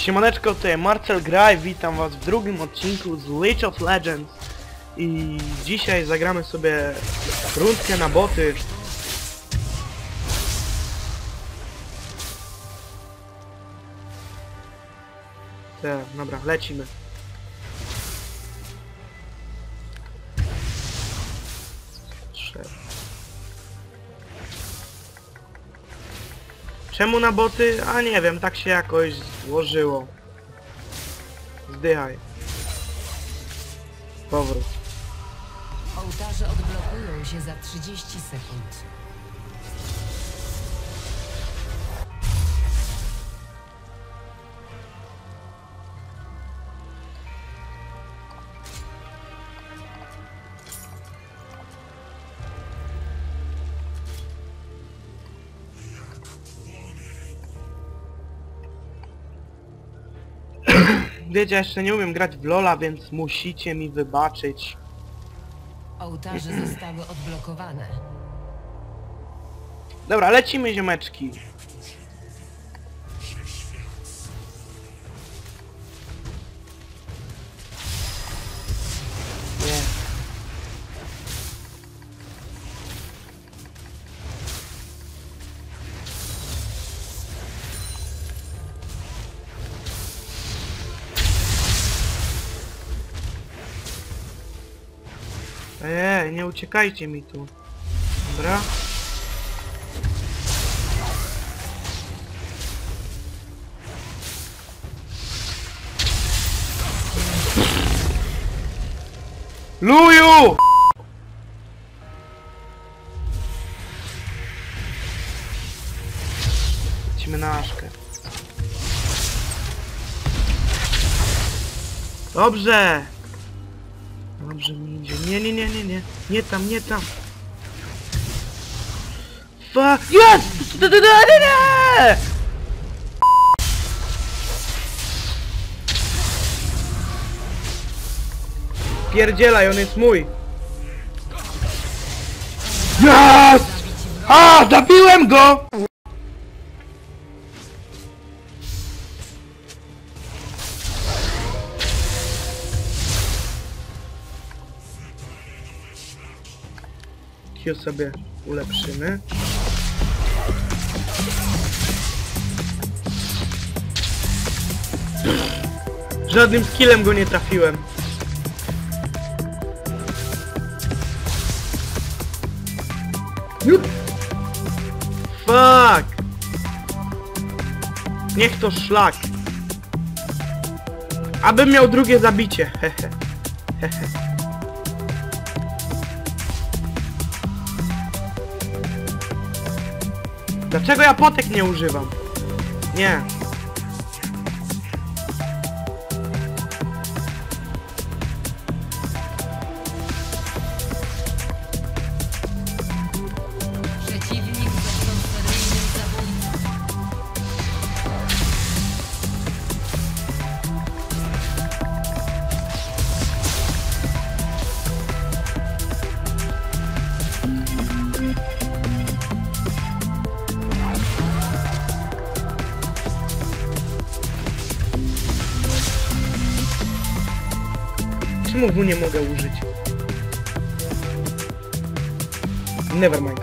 Siemaneczko, tutaj Marcel Graj, witam was w drugim odcinku z League of Legends. I dzisiaj zagramy sobie rundkę na boty. Dobra, lecimy. Czemu na boty? A nie wiem, tak się jakoś złożyło. Zdychaj. Powrót. Ołtarze odblokują się za 30 sekund. Wiecie, jeszcze nie umiem grać w LoL'a, więc musicie mi wybaczyć. Ołtarze zostały odblokowane. Dobra, lecimy, ziomeczki. Nie. Nie uciekajcie mi tu. Dobra. Luju! Lecimy na Aszkę. Dobrze! Dobrze mi idzie. Nie. Nie tam, nie tam. Jest! Nie! Pierdzielaj, on jest mój. Jest! A, zabiłem go! Q sobie ulepszymy. Żadnym skillem go nie trafiłem. Fuck! Niech to szlak. Abym miał drugie zabicie. Hehe. Dlaczego ja potek nie używam? Nie. Przeciwnik został seryjnym zabójcą. Czemu go nie mogę użyć? Never mind.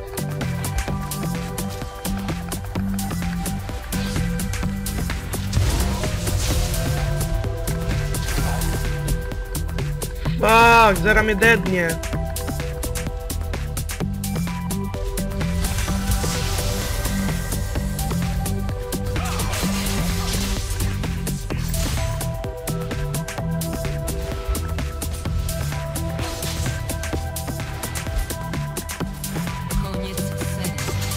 Fuck, zaraz mnie dednie. Koniec serii.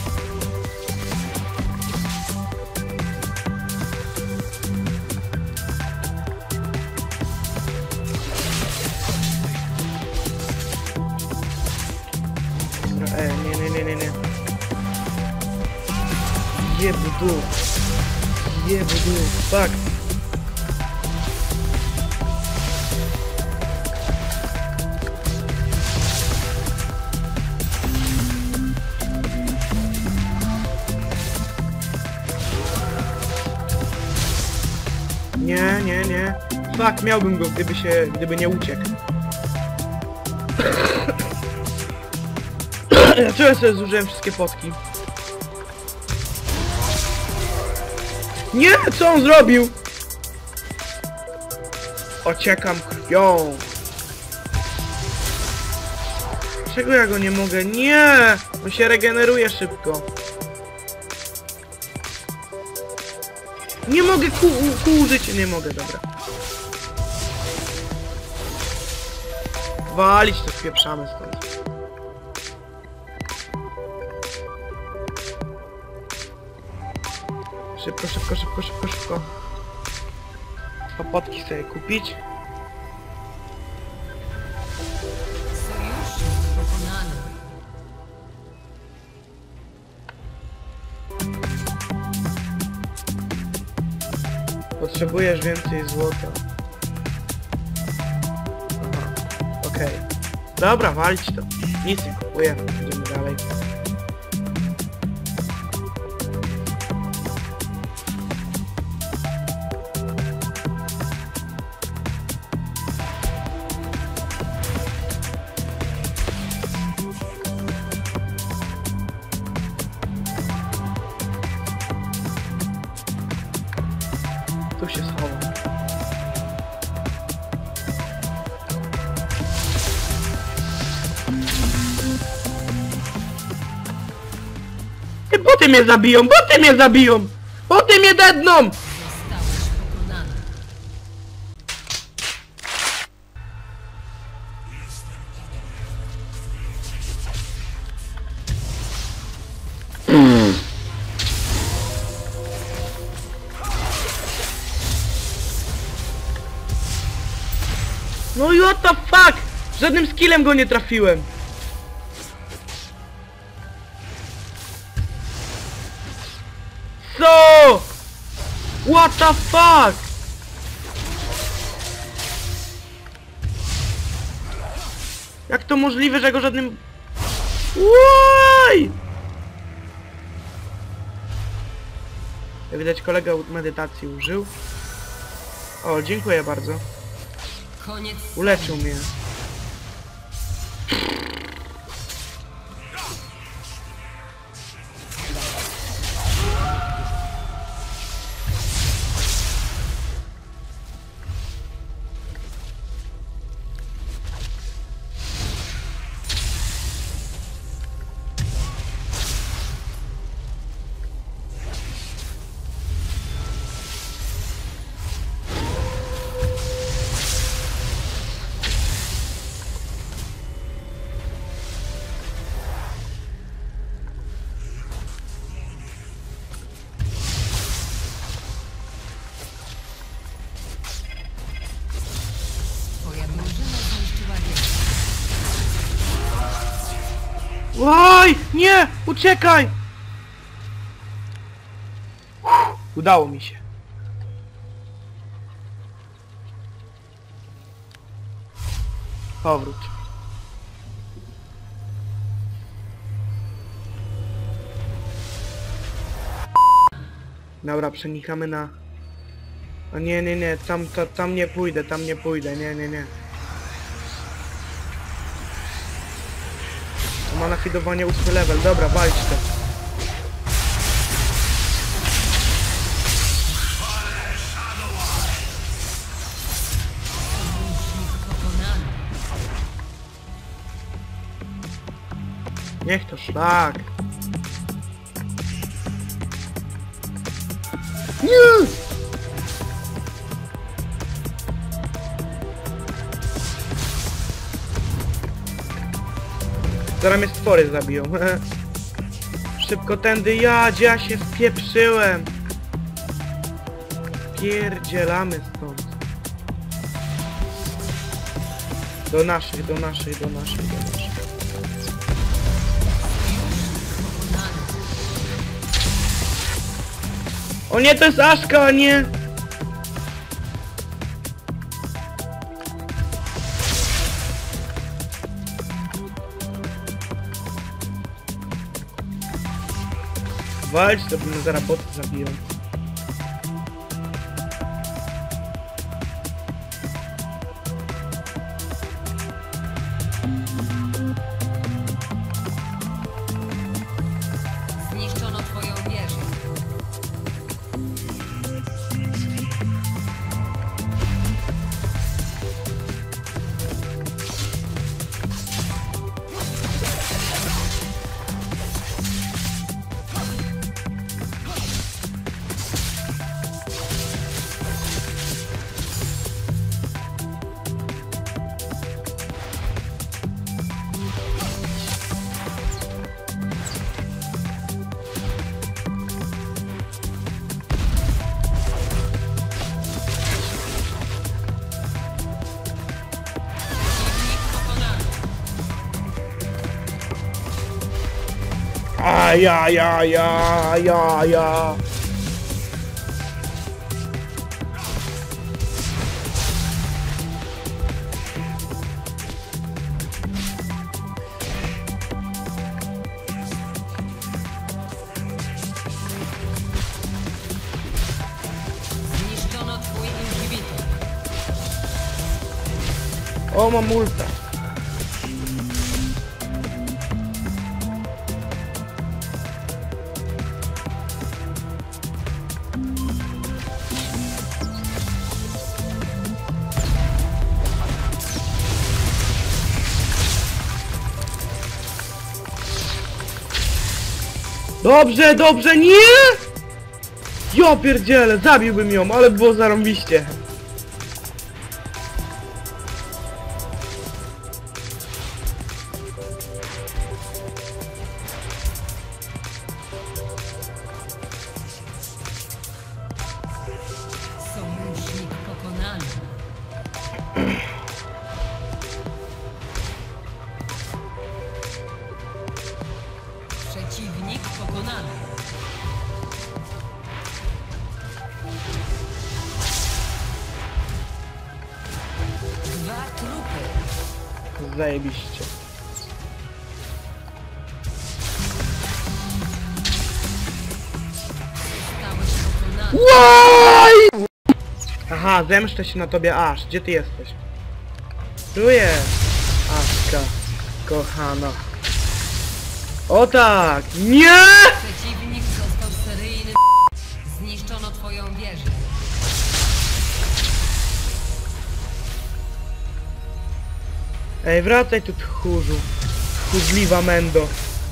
Nie. Jebudu. Fuck. Nie, nie, nie. Fuck, miałbym go, gdyby nie uciekł. Dlaczego ja sobie zużyłem wszystkie potki? Nie! Co on zrobił? Ociekam krwią. Dlaczego ja go nie mogę? Nie! On się regeneruje szybko. Nie mogę kół użyć. Nie mogę, dobra. Walić to, spieprzamy stąd. Szybko, szybko, szybko, szybko, szybko. Potki sobie kupić. Sojusznik pokonany. Potrzebujesz więcej złota. Aha, okej. Dobra, walić to. Nic nie kupujemy, idziemy dalej. Tu się schowam. Ty boty mnie zabiją! Boty mnie zabiją! Boty mnie dedną! Zostałeś pokonany. No i what the fuck! Żadnym skillem go nie trafiłem! Co? What the fuck? Jak to możliwe, że go żadnym... Why? Jak widać, kolega medytacji użył. O, dziękuję bardzo. Koniec. Uleczył mnie. Twoja drużyna zniszczyła wieżę. Oj! Nie! Uciekaj! Udało mi się. Powrót. Dobra, przenikamy na... O nie, nie, nie, tam nie pójdę, nie, nie, nie. To ma nafidowanie 8 level, dobra, walcz to. Pokonany. Niech to szlak. Nie! Zaraz mnie stwory zabiją. Szybko tędy, ja się wpieprzyłem. Pierdzielamy stąd. Do naszych. O nie, to jest Aszka, a nie! Walcz, to bym zaraz boty zabiją. ja. Zniszczono twój inhibitor. O, mam ulta. Dobrze, dobrze, nie! Ja pierdzielę, zabiłbym ją, ale było zarąbiście. Sojusznik pokonany. Przeciwnik pokonany. Dwa trupy. Zajebiście. Zostałeś pokonany. Why? Aha, zemszczę się na tobie aż. Gdzie ty jesteś? Tu jest. Aszka, kochana. O tak! Nie! Przeciwnik został seryjnym. Zniszczono twoją wieżę. Ej, wracaj tu, tchórzu. Tchórzliwa mendo.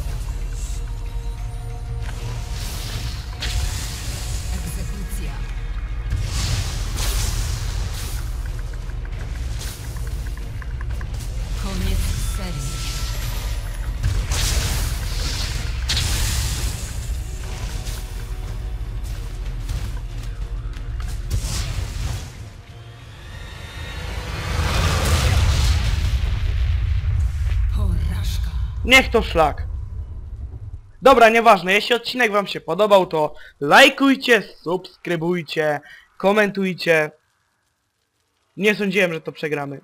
Egzekucja. Koniec serii. Porażka. Niech to szlak. Dobra, nieważne, jeśli odcinek wam się podobał, to lajkujcie, subskrybujcie, komentujcie. Nie sądziłem, że to przegramy.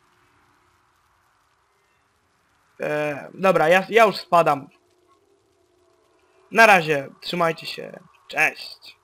Dobra, ja już spadam. Na razie, trzymajcie się. Cześć.